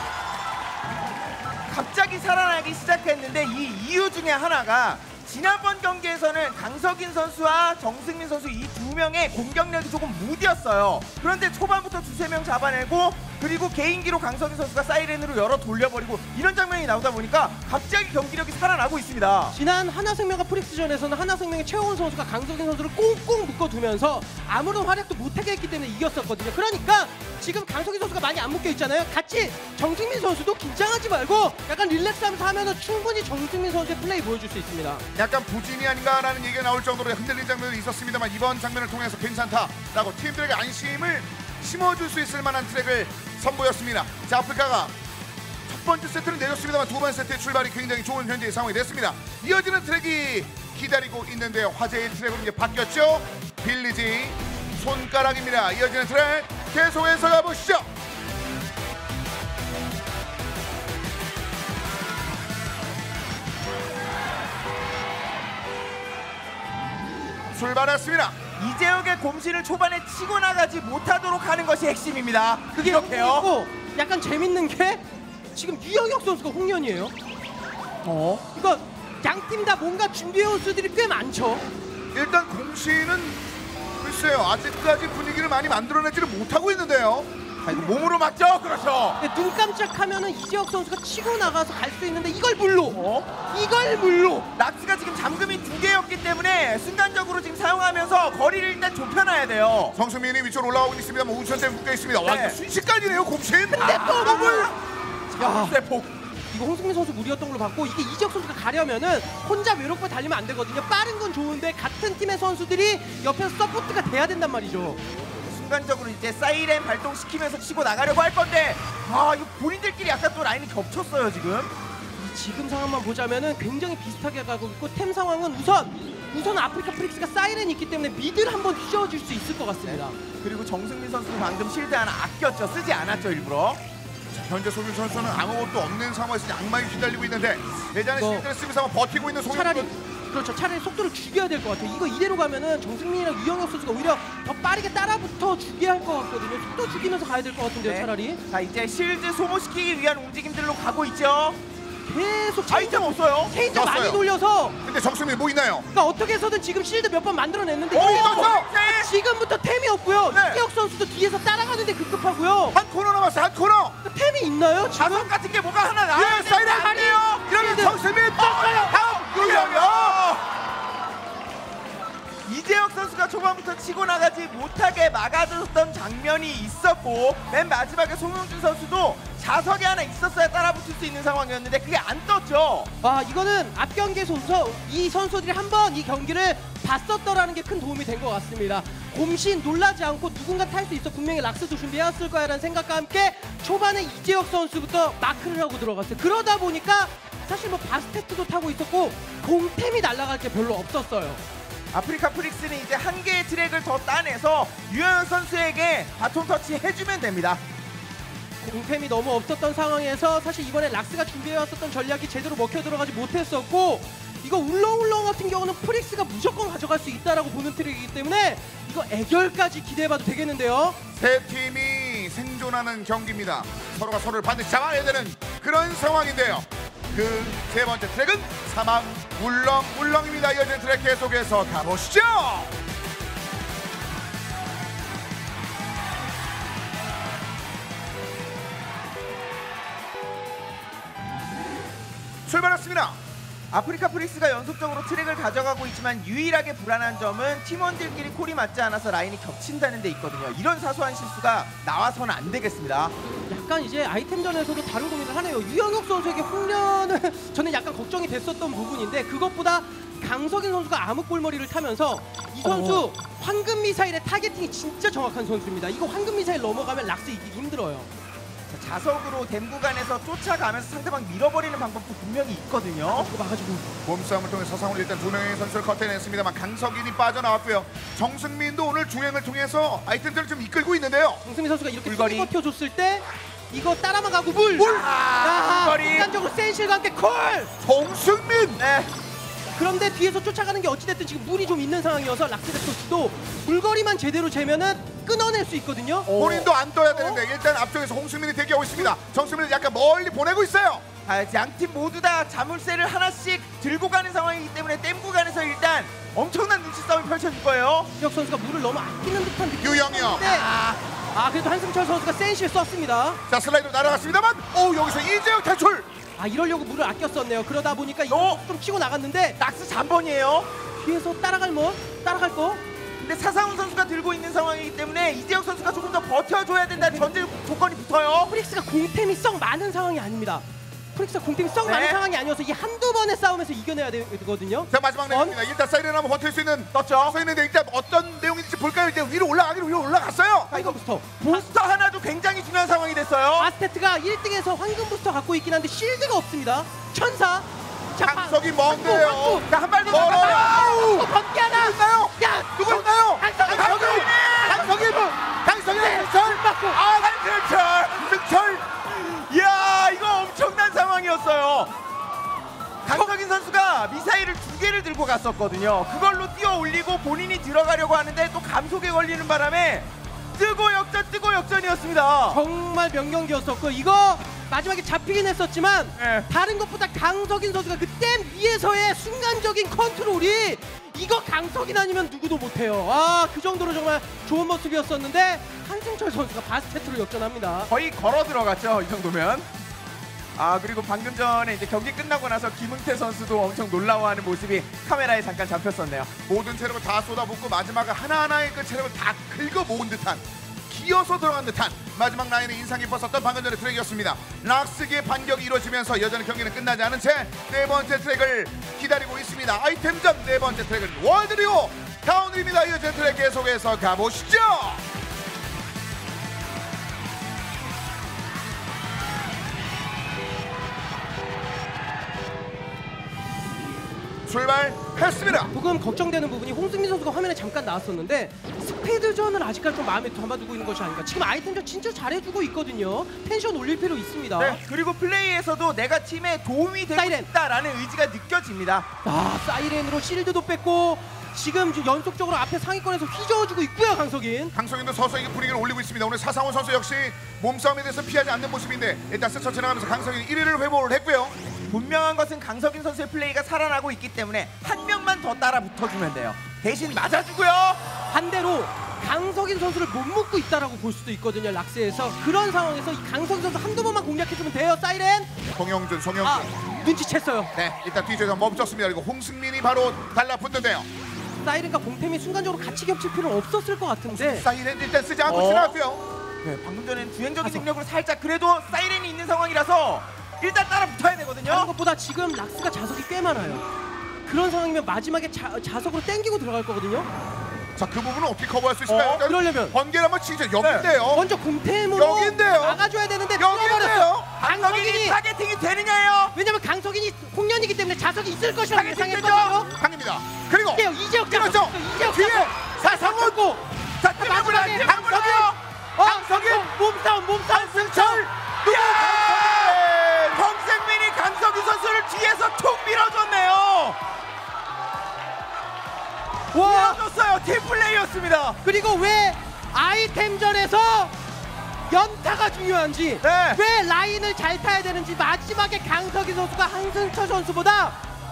갑자기 살아나기 시작했는데 이 이유 중에 하나가 지난번 경기에서는 강석인 선수와 정승민 선수 이 두 명의 공격력이 조금 무디었어요. 그런데 초반부터 두세 명 잡아내고 그리고 개인기로 강석인 선수가 사이렌으로 열어 돌려버리고 이런 장면이 나오다 보니까 갑자기 경기력이 살아나고 있습니다. 지난 하나생명과 프릭스전에서는 하나생명의 최호훈 선수가 강석인 선수를 꽁꽁 묶어두면서 아무런 활약도 못하게 했기 때문에 이겼었거든요. 그러니까 지금 강석인 선수가 많이 안 묶여 있잖아요. 같이 정승민 선수도 긴장하지 말고 약간 릴렉스하면서 하면은 충분히 정승민 선수의 플레이 보여줄 수 있습니다. 약간 부진이 아닌가라는 얘기가 나올 정도로 흔들린 장면이 있었습니다만 이번 장면을 통해서 괜찮다라고 팀들에게 안심을 심어줄 수 있을 만한 트랙을 선보였습니다. 자, 아프리카가 첫 번째 세트는 내줬습니다만 두 번째 세트의 출발이 굉장히 좋은 현재의 상황이 됐습니다. 이어지는 트랙이 기다리고 있는데요. 화제의 트랙으로 이제 바뀌었죠. 빌리지 손가락입니다. 이어지는 트랙 계속해서 가보시죠. 출발했습니다. 이재욱의 곰신을 초반에 치고 나가지 못하도록 하는 것이 핵심입니다. 그게 이렇게요. 있고 약간 재밌는 게 지금 유영혁 선수가 홍련이에요. 어? 이거 양 팀 다 뭔가 준비해온 수들이 꽤 많죠. 일단 공시는 글쎄요, 아직까지 분위기를 많이 만들어내지는 못하고 있는데요. 자, 이거 몸으로 맞죠? 그렇죠. 근데 눈 깜짝하면은 이재혁 선수가 치고 나가서 갈 수 있는데 이걸 물로 어? 이걸 물로 락스가 지금 잠금이 두 개였기 때문에 순간적으로 지금 사용하면서 거리를 일단 좁혀놔야 돼요. 성수민이 위쪽으로 올라오고 있습니다만 우천 때문에 묶여 있습니다. 와, 네. 이거 순식간이네요, 곰신. 근데 또 너무 야, 세폭. 이거 홍승민 선수 무리였던 걸로 봤고 이게 이재혁 선수가 가려면은 혼자 외롭게 달리면 안 되거든요. 빠른 건 좋은데 같은 팀의 선수들이 옆에서 서포트가 돼야 된단 말이죠. 순간적으로 이제 사이렌 발동시키면서 치고 나가려고 할 건데 아 이거 본인들끼리 약간 또 라인이 겹쳤어요 지금. 지금 상황만 보자면은 굉장히 비슷하게 가고 있고 템 상황은 우선 우선 아프리카 프릭스가 사이렌이 있기 때문에 미드를 한번 휘저어줄 수 있을 것 같습니다. 그리고 정승민 선수는 방금 실드 하나 아꼈죠. 쓰지 않았죠 일부러. 현재 송윤 선수는 아무것도 없는 상황에서 양말이 휘달리고 있는데 예전에 이거 실드를 쓰면서 버티고 있는 송윤 차라리 선수. 그렇죠. 차라리 속도를 죽여야 될 것 같아요. 이거 이대로 가면은 정승민이랑 유영혁 선수가 오히려 더 빠르게 따라붙어 주게 할 것 같거든요. 속도 죽이면서 가야 될 것 같은데요. 네. 차라리 자 이제 실드 소모시키기 위한 움직임들로 가고 있죠. 계속 아이템 없어요. 체인지 없어요. 많이 돌려서 근데 정수민 뭐 있나요? 그러니까 어떻게 해서든 지금 실드 몇 번 만들어냈는데 오, 이거 이거죠! 지금부터 템이 없고요. 네. 이재혁 선수도 뒤에서 따라가는데 급급하고요. 한 코너 남았어, 한 코너. 템이 있나요 지금? 자석 같은 게 뭐가 하나 나와야 예, 사이렌 아니에요. 그러면 실드. 정수민 떴어요. 다음 유영혁. 이재혁 선수가 초반부터 치고 나가지 못하게 막아줬던 장면이 있었고 맨 마지막에 송영준 선수도 자석이 하나 있었어야 따라붙을 수 있는 상황이었는데 그게 안 떴죠. 와 이거는 앞 경기에서 우선 이 선수들이 한번 이 경기를 봤었더라는 게 큰 도움이 된 것 같습니다. 곰신 놀라지 않고 누군가 탈 수 있어 분명히 락스도 준비해왔을 거야라는 생각과 함께 초반에 이재혁 선수부터 마크를 하고 들어갔어요. 그러다 보니까 사실 뭐 바스테트도 타고 있었고 공템이 날아갈 게 별로 없었어요. 아프리카 프릭스는 이제 한 개의 트랙을 더 따내서 유현 선수에게 바톤 터치 해주면 됩니다. 공템이 너무 없었던 상황에서 사실 이번에 락스가 준비해왔었던 전략이 제대로 먹혀 들어가지 못했었고 이거 울렁울렁 같은 경우는 프릭스가 무조건 가져갈 수 있다라고 보는 트랙이기 때문에 이거 애결까지 기대해봐도 되겠는데요. 세 팀이 생존하는 경기입니다. 서로가 서로를 반드시 잡아야 되는 그런 상황인데요. 그 세 번째 트랙은 사막 울렁울렁입니다. 이어지는 트랙 계속해서 가보시죠. 출발했습니다. 아프리카 프릭스가 연속적으로 트랙을 가져가고 있지만 유일하게 불안한 점은 팀원들끼리 콜이 맞지 않아서 라인이 겹친다는 데 있거든요. 이런 사소한 실수가 나와서는 안 되겠습니다. 약간 이제 아이템전에서도 다른 고민을 하네요. 유영혁 선수에게 홍련은 저는 약간 걱정이 됐었던 부분인데 그것보다 강석인 선수가 암흑골머리를 타면서 이 선수 어. 황금 미사일의 타겟팅이 진짜 정확한 선수입니다. 이거 황금 미사일 넘어가면 락스 이기기 힘들어요. 자, 자석으로 댐 구간에서 쫓아가면서 상대방 밀어버리는 방법도 분명히 있거든요. 그거 막아주고 몸싸움을 통해 서상훈 일단 두 명의 선수를 커트냈습니다만 강석인이 빠져나왔고요. 정승민도 오늘 주행을 통해서 아이템들을 좀 이끌고 있는데요. 정승민 선수가 이렇게 물거리. 툭 버텨줬을 때 이거 따라만 가고 물! 물! 아, 물거리. 순간적으로 센실과 함께 콜! 정승민! 네. 그런데 뒤에서 쫓아가는 게 어찌됐든 지금 물이 좀 있는 상황이어서 락스레토스도 물거리만 제대로 재면은 끊어낼 수 있거든요. 본인도 안 떠야 되는데 일단 앞쪽에서 홍승민이 대기하고 있습니다. 정승민은 약간 멀리 보내고 있어요. 아, 양팀 모두 다 자물쇠를 하나씩 들고 가는 상황이기 때문에 댐 구간에서 일단 엄청난 눈치 싸움이 펼쳐질 거예요. 유혁 선수가 물을 너무 아끼는 듯한 느낌이 유영혁. 있는데 아, 아 그래도 한승철 선수가 센실 썼습니다. 자 슬라이드로 날아갔습니다만 오 여기서 이재혁 탈출. 아 이러려고 물을 아꼈었네요. 그러다 보니까 이거 어? 좀 치고 나갔는데 락스 잠번이에요. 뒤에서 따라갈 뭐? 따라갈 거? 근데 사상훈 선수가 들고 있는 상황이기 때문에 이재혁 선수가 조금 더 버텨줘야 된다는 전제 조건이 붙어요. 프릭스가 공템이 썩 많은 상황이 아닙니다. 프릭스가 공템이 썩 네. 많은 상황이 아니어서 이 한두 번의 싸움에서 이겨내야 되거든요. 자 마지막 내용입니다. 일단 사이렌 한번 버틸 수 있는 떴죠. 서 있는데 일단 어떤 내용인지 볼까요? 이제 위로 올라가기로 위로 올라갔어요. 황금 부스터. 부스터 하나도 굉장히 중요한 상황이 됐어요. 아스테트가 일 등에서 황금 부스터 갖고 있긴 한데 실드가 없습니다. 천사. 자, 강석이 방- 먼데요. 황금, 황금. 자, 한 발 더 멀어요. 나가요. 또 번개 하나. 있나요? 야, 누구 있나요? 강석이. 강석이! 강석이! 강석이! 승철! 맞고. 아 승철! 승철! 이야, 이거 엄청난 상황이었어요. 강석인 선수가 미사일을 두 개를 들고 갔었거든요. 그걸로 뛰어 올리고 본인이 들어가려고 하는데 또 감속에 걸리는 바람에 뜨고 역전 뜨고 역전이었습니다. 정말 명경기였었고 이거 마지막에 잡히긴 했었지만 네. 다른 것보다 강석인 선수가 그 댐 위에서의 순간적인 컨트롤이 이거 강석인 아니면 누구도 못해요. 아 그 정도로 정말 좋은 모습이었었는데 한승철 선수가 바스테트로 역전합니다. 거의 걸어 들어갔죠, 이 정도면. 아, 그리고 방금 전에 이제 경기 끝나고 나서 김은태 선수도 엄청 놀라워하는 모습이 카메라에 잠깐 잡혔었네요. 모든 체력을 다 쏟아붓고 마지막에 하나하나의 그 체력을 다 긁어 모은 듯한 기어서 들어간 듯한 마지막 라인에 인상 깊었었던 방금 전의 트랙이었습니다. 락스기의 반격이 이루어지면서 여전히 경기는 끝나지 않은 채 네 번째 트랙을 기다리고 있습니다. 아이템전 네 번째 트랙은 월드리오 타운입니다. 이어진 트랙 계속해서 가보시죠. 출발했습니다. 조금 걱정되는 부분이 홍승민 선수가 화면에 잠깐 나왔었는데 스피드전을 아직까지 좀 마음에 담아두고 있는 것이 아닌가. 지금 아이템전 진짜 잘해주고 있거든요. 텐션 올릴 필요 있습니다. 네, 그리고 플레이에서도 내가 팀에 도움이 되고 사이렌. 싶다라는 의지가 느껴집니다. 아 사이렌으로 실드도 뺐고 지금 연속적으로 앞에 상위권에서 휘저어주고 있고요. 강석인. 강성인도 서서히 분위기를 올리고 있습니다. 오늘 사상훈 선수 역시 몸싸움에 대해서 피하지 않는 모습인데 일단 스쳐 지나가면서 강성인 일 위를 회복을 했고요. 분명한 것은 강석인 선수의 플레이가 살아나고 있기 때문에 한 명만 더 따라 붙어주면 돼요. 대신 맞아주고요. 반대로 강석인 선수를 못 묶고 있다라고 볼 수도 있거든요. 락스에서 그런 상황에서 이 강석인 선수 한두 번만 공략해주면 돼요. 사이렌. 송영준, 송영준. 아 눈치챘어요. 네, 일단 뒤쪽에서 멈췄습니다. 그리고 홍승민이 바로 달라붙는데요. 사이렌과 공템이 순간적으로 같이 겹칠 필요는 없었을 것 같은데 사이렌 일단 쓰지 않고 어? 지나갔고요. 네, 방금 전엔 주행적인 가서. 능력으로 살짝 그래도 사이렌이 있는 상황이라서 일단 따라 붙어야 다른 되거든요. 것보다 지금 락스가 자석이 꽤 많아요. 그런 상황이면 마지막에 자, 자석으로 땡기고 들어갈 거거든요. 자, 그 부분은 어떻게 커버할 수 있을까요? 어, 일단 그러려면 번개를 한번 치죠. 여기인데요. 먼저 공템으로 여긴데요. 막아줘야 되는데 여긴데요. 뚫어버렸어. 강석인이 강석인이 타겟팅이 되느냐요? 왜냐면 강석인이 홍련이기 때문에 자석이 있을 것이라고 타겟팅 예상했거든요. 강입니다. 그리고 이제요 이제요 그렇죠. 이제요 뒤에 사상훈 고 자, 뜨는 마지막에 불안이 강석인 강석이요. 강석인 몸싸움 몸싸움 승철 야! 정생민이 강석인 선수를 뒤에서 툭 밀어줬네요. 와. 보여줬어요. 팀플레이였습니다. 그리고 왜 아이템전에서 연타가 중요한지, 네. 왜 라인을 잘 타야 되는지, 마지막에 강석희 선수가 한승철 선수보다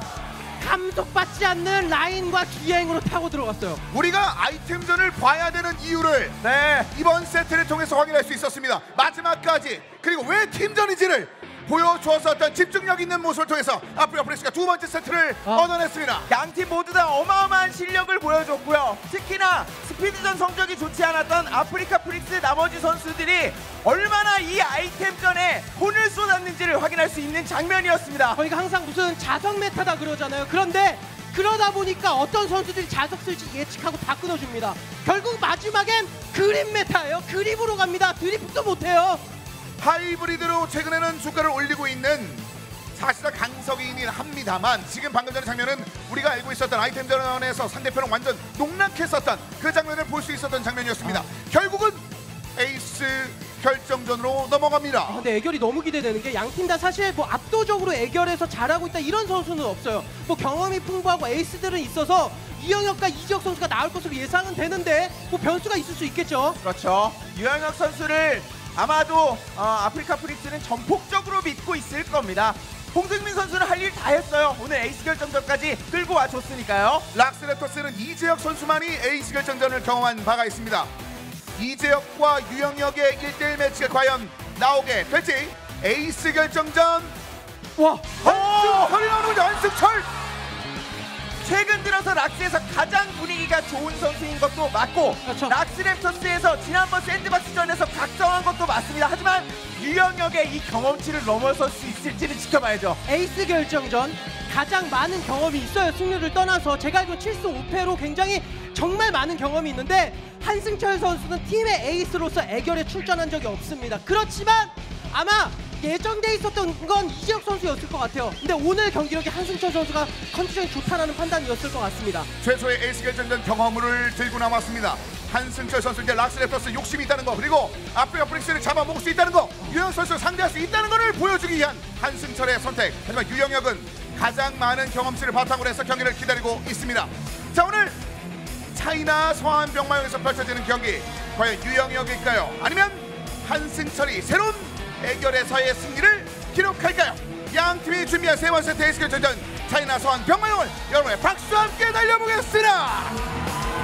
감속받지 않는 라인과 기행으로 타고 들어갔어요. 우리가 아이템전을 봐야 되는 이유를 네. 이번 세트를 통해서 확인할 수 있었습니다. 마지막까지 그리고 왜 팀전인지를 보여주었었던 집중력 있는 모습을 통해서 아프리카 프릭스가 두 번째 세트를 아. 얻어냈습니다. 양팀 모두 다 어마어마한 실력을 보여줬고요. 특히나 스피드전 성적이 좋지 않았던 아프리카 프릭스 나머지 선수들이 얼마나 이 아이템전에 혼을 쏟았는지를 확인할 수 있는 장면이었습니다. 저희가 항상 무슨 자석 메타다 그러잖아요. 그런데 그러다 보니까 어떤 선수들이 자석 쓸지 예측하고 다 끊어줍니다. 결국 마지막엔 그립 메타예요. 그립으로 갑니다. 드리프트 못해요. 하이브리드로 최근에는 주가를 올리고 있는 사실은 강석이긴 합니다만 지금 방금 전의 장면은 우리가 알고 있었던 아이템전에서 상대편을 완전 농락했었던 그 장면을 볼 수 있었던 장면이었습니다. 아. 결국은 에이스 결정전으로 넘어갑니다. 아, 근데 애결이 너무 기대되는 게 양팀 다 사실 뭐 압도적으로 애결에서 잘하고 있다 이런 선수는 없어요. 뭐 경험이 풍부하고 에이스들은 있어서 이영혁과 이지혁 선수가 나올 것으로 예상은 되는데 뭐 변수가 있을 수 있겠죠. 그렇죠. 유영혁 선수를 아마도 어, 아프리카 프릭스는 전폭적으로 믿고 있을 겁니다. 홍승민 선수는 할 일 다 했어요. 오늘 에이스 결정전까지 끌고 와줬으니까요. 락스레토스는 이재혁 선수만이 에이스 결정전을 경험한 바가 있습니다. 이재혁과 유영혁의 일 대일 매치가 과연 나오게 될지. 에이스 결정전 와, 한승철이 나오는군요. 한승철. 최근 들어서 락스에서 가장 분위기가 좋은 선수인 것도 맞고 그렇죠. 락스랩터스에서 지난번 샌드박스전에서 각성한 것도 맞습니다. 하지만 유영혁의 이 경험치를 넘어설 수 있을지는 지켜봐야죠. 에이스 결정전 가장 많은 경험이 있어요. 승률을 떠나서 제가 알기로 칠 수 오 패로 굉장히 정말 많은 경험이 있는데 한승철 선수는 팀의 에이스로서 애결에 출전한 적이 없습니다. 그렇지만 아마 예정돼 있었던 건 이지혁 선수였을 것 같아요. 근데 오늘 경기력이 한승철 선수가 컨디션이 좋다라는 판단이었을 것 같습니다. 최소의 에이스 결정전 경험을 들고 남았습니다. 한승철 선수 이제 락스레토스 욕심이 있다는 거, 그리고 아프리카 프릭스를 잡아먹을 수 있다는 거, 유영혁 선수를 상대할 수 있다는 것을 보여주기 위한 한승철의 선택. 하지만 유영혁은 가장 많은 경험치를 바탕으로 해서 경기를 기다리고 있습니다. 자, 오늘 차이나 서한병마용에서 펼쳐지는 경기 과연 유영혁일까요? 아니면 한승철이 새로운 애결에서의 승리를 기록할까요? 양 팀이 준비한 세 번째 에이스 결정전 차이나 서한병마용을 여러분의 박수와 함께 달려보겠습니다.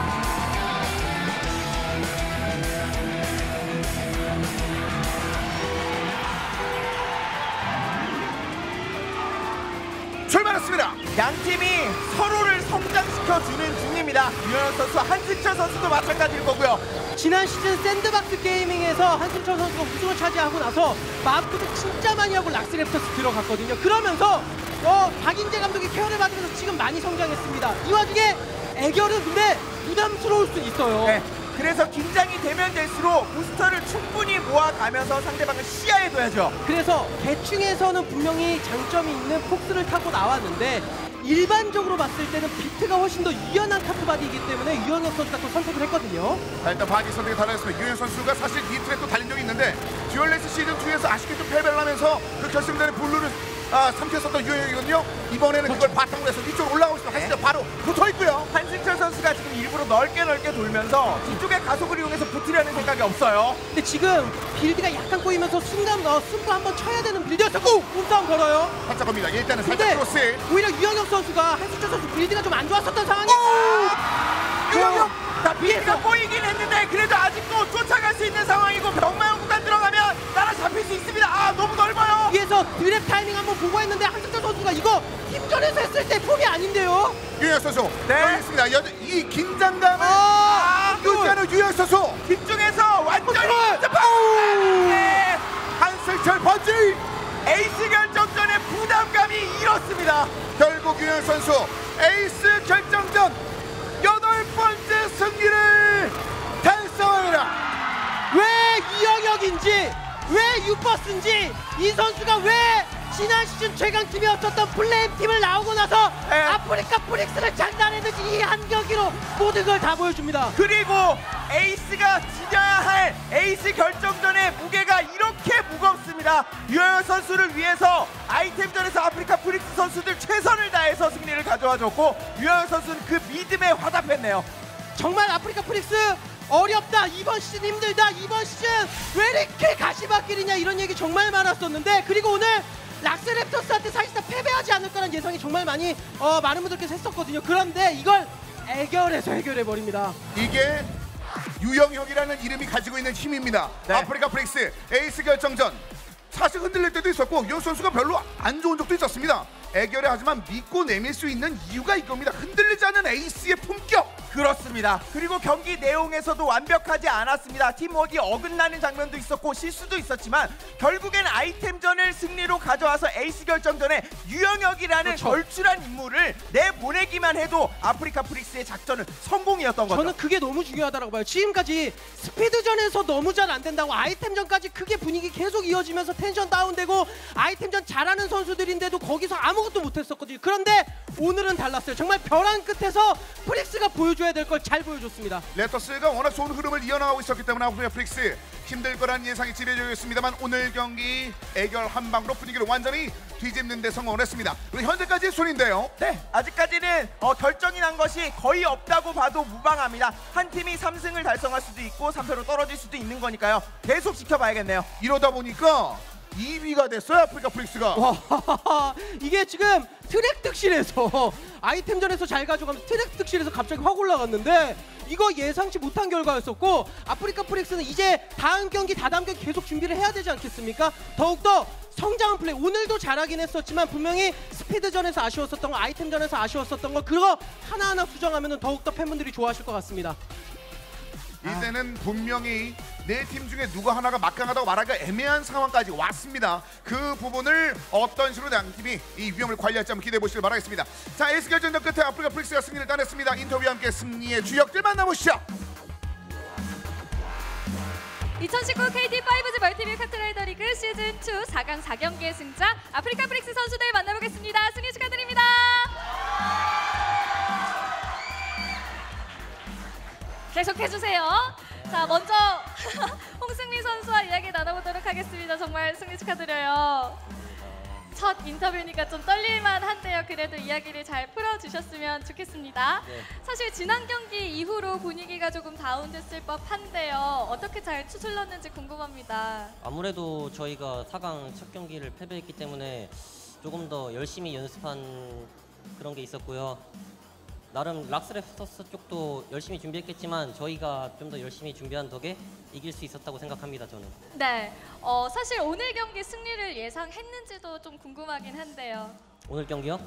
출발했습니다. 양팀이 서로를 성장시켜주는 중입니다. 유영혁 선수와 한승철 선수도 마찬가지일 거고요. 지난 시즌 샌드박스 게이밍에서 한승철 선수가 우승을 차지하고 나서 마크도 진짜 많이 하고 락스랩터스 들어갔거든요. 그러면서 어, 박인재 감독이 케어를 받으면서 지금 많이 성장했습니다. 이 와중에 애결은 근데 부담스러울 수 있어요. 네. 그래서 긴장이 되면 될수록 부스터를 충분히 모아가면서 상대방을 시야에 둬야죠. 그래서 개충에서는 분명히 장점이 있는 폭스를 타고 나왔는데 일반적으로 봤을 때는 비트가 훨씬 더 유연한 카트바디이기 때문에 유영혁 선수가 또 선택을 했거든요. 자, 일단 바디 선택이 달라졌습니다. 유영 선수가 사실 이 트랙 또 달린 적이 있는데 듀얼레스 시즌 이에서 아쉽게 좀 패배를 하면서 그 결승전에 블루를 아, 삼켰었던 유영혁이거든요. 이번에는 그걸 바탕으로 해서 뒤쪽으로 올라오고 있습니다. 한승철 바로 붙어있고요. 한승철 선수가 지금 일부러 넓게 넓게 돌면서 뒤쪽에 가속을 이용해서 붙으려는 생각이 없어요. 근데 지금 빌드가 약간 꼬이면서 순간 어, 승부 한번 쳐야 되는 빌드였었고 몸싸움 걸어요. 살짝 겁니다. 일단은 살짝 근데 크로스. 오히려 유영혁 선수가 한승철 선수 빌드가 좀 안 좋았었던 상황이 유영혁! 자, 비행기가 꼬이긴 했는데 그래도 아직도 쫓아갈 수 있는 상황이고 병마용 구간 들어가면 따라잡힐 수 있습니다. 아, 너무 넓어요. 위에서 드랩 타이밍 한번 보고 했는데 한승철 선수가 이거 팀전에서 했을 때 폼이 아닌데요. 유영 선수 네. 열렸습니다. 여, 이 긴장감을 아, 유지하는 유영 선수. 뒤쪽에서 완전히 네. 한승철 번지. 에이스 결정전의 부담감이 이렇습니다. 결국 유영 선수 에이스 결정전 여덟 번째 승리를 달성합니다. 왜 이영혁인지 왜 유버스인지 이 선수가 왜 지난 시즌 최강팀이었었던 플레임팀을 나오고 나서 네. 아프리카 프릭스를 장난했는지 이 한 경기로 모든 걸 다 보여줍니다. 그리고 에이스가 지녀야 할 에이스 결정전의 무게가 이렇게 무겁습니다. 유효 선수를 위해서 아이템전에서 아프리카 프릭스 선수들 최선을 다해서 승리를 가져와줬고 유효 선수는 그 믿음에 화답했네요. 정말 아프리카 프릭스 어렵다, 이번 시즌 힘들다, 이번 시즌 왜 이렇게 가시밭길이냐 이런 얘기 정말 많았었는데, 그리고 오늘 락스랩터스한테 사실상 패배하지 않을 거란 예상이 정말 많이 어, 많은 분들께서 했었거든요. 그런데 이걸 애결해서 해결해버립니다. 이게 유영혁이라는 이름이 가지고 있는 힘입니다. 네. 아프리카 프릭스 에이스 결정전 사실 흔들릴 때도 있었고 유영 선수가 별로 안 좋은 적도 있었습니다. 애결에 하지만 믿고 내밀 수 있는 이유가 이겁니다. 흔들리지 않는 에이스의 품격. 그렇습니다. 그리고 경기 내용에서도 완벽하지 않았습니다. 팀워크가 어긋나는 장면도 있었고 실수도 있었지만 결국엔 아이템전을 승리로 가져와서 에이스 결정전에 유영혁이라는 그렇죠. 걸출한 인물을 내보내기만 해도 아프리카 프릭스의 작전은 성공이었던 거죠. 저는 그게 너무 중요하다고 봐요. 지금까지 스피드전에서 너무 잘 안 된다고 아이템전까지 크게 분위기 계속 이어지면서 텐션 다운되고 아이템전 잘하는 선수들인데도 거기서 아무것도 못했었거든요. 그런데 오늘은 달랐어요. 정말 벼랑 끝에서 프릭스가 보여줘야 될 걸 잘 보여줬습니다. 랩터스가 워낙 좋은 흐름을 이어나가고 있었기 때문에 아프리카 프릭스 힘들 거란 예상이 지배적이었습니다만 오늘 경기 애결 한 방으로 분위기를 완전히 뒤집는 데 성공을 했습니다. 그리고 현재까지의 순인데요. 네, 아직까지는 어, 결정이 난 것이 거의 없다고 봐도 무방합니다. 한 팀이 삼 승을 달성할 수도 있고 삼 패로 떨어질 수도 있는 거니까요. 계속 지켜봐야겠네요. 이러다 보니까 이 위가 됐어요. 아프리카 프릭스가. 와, 이게 지금 트랙 득실에서 아이템전에서 잘 가져가면서 트랙 득실에서 갑자기 확 올라갔는데 이거 예상치 못한 결과였었고, 아프리카 프릭스는 이제 다음 경기 다다음 경기 계속 준비를 해야 되지 않겠습니까? 더욱더 성장한 플레이, 오늘도 잘하긴 했었지만 분명히 스피드전에서 아쉬웠었던 거, 아이템전에서 아쉬웠었던 거, 그거 하나하나 수정하면 더욱더 팬분들이 좋아하실 것 같습니다. 이제는 분명히 네 팀 중에 누구 하나가 막강하다고 말하기가 애매한 상황까지 왔습니다. 그 부분을 어떤 식으로 양 팀이 이 위험을 관리할지 한번 기대해 보시길 바라겠습니다. 자, 에이스 결정전 끝에 아프리카 프릭스가 승리를 따냈습니다. 인터뷰와 함께 승리의 주역들 만나보시죠. 이천십구 케이티 파이브지 멀티뷰 카트라이더 리그 시즌 이 사 강 사 경기의 승자 아프리카 프릭스 선수들 만나보겠습니다. 승리 축하드립니다. 계속해주세요. 자, 먼저 홍승민 선수와 이야기 나눠보도록 하겠습니다. 정말 승리 축하드려요. 첫 인터뷰니까 좀 떨릴만 한데요. 그래도 이야기를 잘 풀어주셨으면 좋겠습니다. 네. 사실 지난 경기 이후로 분위기가 조금 다운됐을 법한데요. 어떻게 잘 추슬렀는지 궁금합니다. 아무래도 저희가 사 강 첫 경기를 패배했기 때문에 조금 더 열심히 연습한 그런 게 있었고요. 나름 락스랩터스 쪽도 열심히 준비했겠지만 저희가 좀 더 열심히 준비한 덕에 이길 수 있었다고 생각합니다. 저는. 네, 어, 사실 오늘 경기 승리를 예상했는지도 좀 궁금하긴 한데요. 오늘 경기요?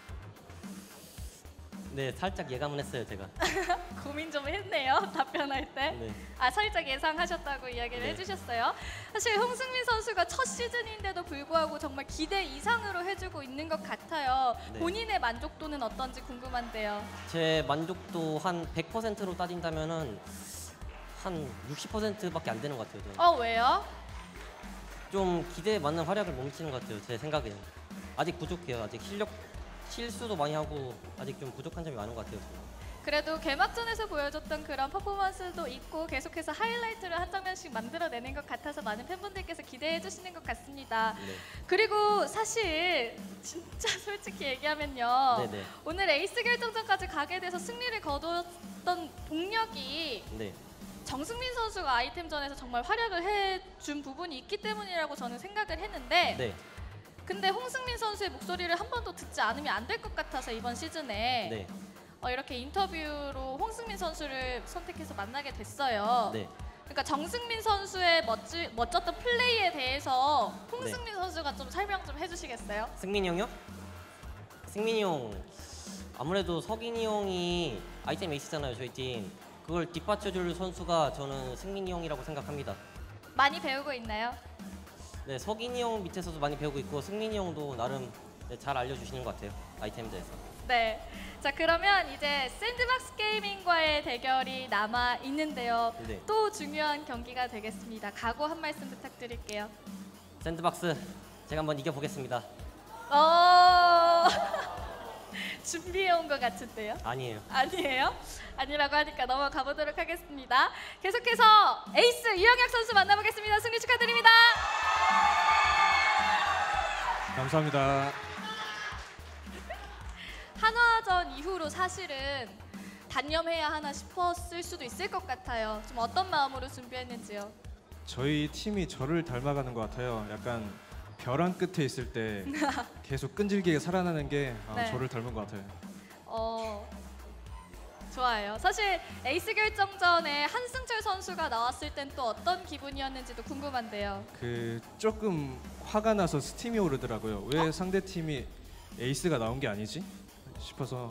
네, 살짝 예감은 했어요, 제가. 고민 좀 했네요. 답변할 때. 네. 아, 살짝 예상하셨다고 이야기를 네. 해주셨어요. 사실 홍승민 선수가 첫 시즌인데도 불구하고 정말 기대 이상으로 해주고 있는 것 같아요. 네. 본인의 만족도는 어떤지 궁금한데요. 제 만족도 한 백 퍼센트로 따진다면은 한 육십 퍼센트밖에 안 되는 것 같아요. 저는. 어, 왜요? 좀 기대에 맞는 활약을 못 미치는 것 같아요. 제 생각에는. 아직 부족해요. 아직 실력 실수도 많이 하고 아직 좀 부족한 점이 많은 것 같아요. 저는. 그래도 개막전에서 보여줬던 그런 퍼포먼스도 있고 계속해서 하이라이트를 한 장면씩 만들어내는 것 같아서 많은 팬분들께서 기대해 주시는 것 같습니다. 네. 그리고 사실 진짜 솔직히 얘기하면요. 네네. 오늘 에이스 결정전까지 가게 돼서 승리를 거뒀던 동력이 네. 정승민 선수가 아이템전에서 정말 활약을 해준 부분이 있기 때문이라고 저는 생각을 했는데 네. 근데 홍승민 선수의 목소리를 한 번도 듣지 않으면 안 될 것 같아서 이번 시즌에 네. 어, 이렇게 인터뷰로 홍승민 선수를 선택해서 만나게 됐어요. 네. 그러니까 정승민 선수의 멋지, 멋졌던 플레이에 대해서 홍승민 선수가 좀 설명 좀 해주시겠어요? 승민이 형이요? 승민이 형 아무래도 석인이 형이 아이템 에이스잖아요. 저희 팀. 그걸 뒷받쳐줄 선수가 저는 승민이 형이라고 생각합니다. 많이 배우고 있나요? 네, 석인이 형 밑에서도 많이 배우고 있고 승민이 형도 나름 네, 잘 알려주시는 것 같아요. 아이템들에서. 네. 자, 그러면 이제 샌드박스 게이밍과의 대결이 남아 있는데요. 네. 또 중요한 경기가 되겠습니다. 각오 한 말씀 부탁드릴게요. 샌드박스 제가 한번 이겨보겠습니다. 어... 준비해온 것 같은데요? 아니에요. 아니에요? 아니라고 하니까 넘어가 보도록 하겠습니다. 계속해서 에이스 이영혁 선수 만나보겠습니다. 승리 축하드립니다. 감사합니다. 한화전 이후로 사실은 단념해야 하나 싶었을 수도 있을 것 같아요. 좀 어떤 마음으로 준비했는지요? 저희 팀이 저를 닮아가는 것 같아요. 약간 벼랑 끝에 있을 때 계속 끈질기게 살아나는 게 아, 네. 저를 닮은 것 같아요. 어... 좋아요. 사실 에이스 결정전에 한승철 선수가 나왔을 땐 또 어떤 기분이었는지도 궁금한데요. 그 조금 화가 나서 스팀이 오르더라고요. 왜 어? 상대 팀이 에이스가 나온 게 아니지? 싶어서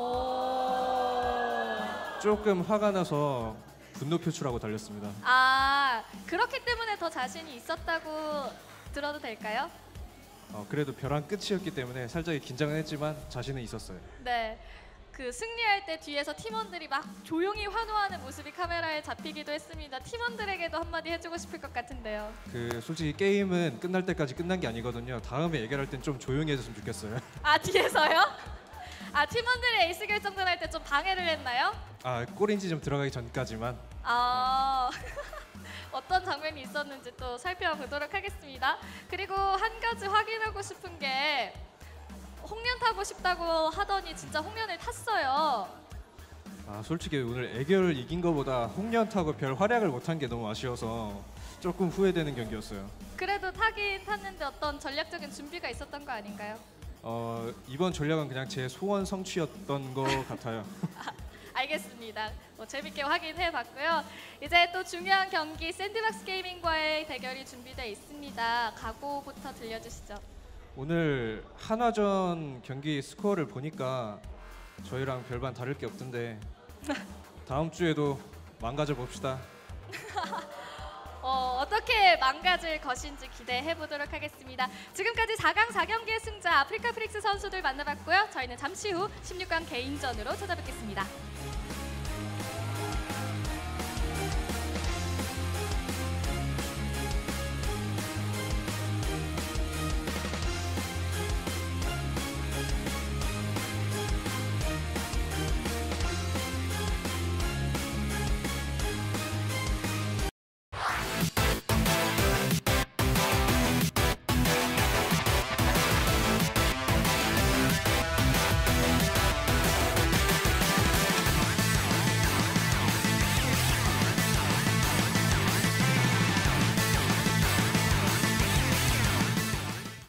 오... 조금 화가 나서 분노 표출하고 달렸습니다. 아, 그렇기 때문에 더 자신이 있었다고 들어도 될까요? 어, 그래도 벼랑 끝이었기 때문에 살짝 긴장은 했지만 자신은 있었어요. 네. 그 승리할 때 뒤에서 팀원들이 막 조용히 환호하는 모습이 카메라에 잡히기도 했습니다. 팀원들에게도 한마디 해주고 싶을 것 같은데요. 그 솔직히 게임은 끝날 때까지 끝난 게 아니거든요. 다음에 얘기할 땐 좀 조용히 해줬으면 좋겠어요. 아, 뒤에서요? 아, 팀원들이 에이스 결정전 할 때 좀 방해를 했나요? 아, 골인지 좀 들어가기 전까지만. 아, 어떤 장면이 있었는지 또 살펴보도록 하겠습니다. 그리고 한 가지 확인하고 싶은 게 홍련 타고 싶다고 하더니 진짜 홍련을 탔어요. 아, 솔직히 오늘 애결 이긴 거보다 홍련 타고 별 활약을 못한 게 너무 아쉬워서 조금 후회되는 경기였어요. 그래도 타긴 탔는데 어떤 전략적인 준비가 있었던 거 아닌가요? 어, 이번 전략은 그냥 제 소원 성취였던 것 같아요. 알겠습니다. 뭐 재밌게 확인해봤고요. 이제 또 중요한 경기 샌드박스 게이밍과의 대결이 준비되어 있습니다. 각오부터 들려주시죠. 오늘 한화전 경기 스코어를 보니까 저희랑 별반 다를 게 없던데 다음 주에도 망가져 봅시다. 어, 어떻게 망가질 것인지 기대해 보도록 하겠습니다. 지금까지 사 강 사 경기의 승자 아프리카 프릭스 선수들 만나봤고요. 저희는 잠시 후 십육 강 개인전으로 찾아뵙겠습니다.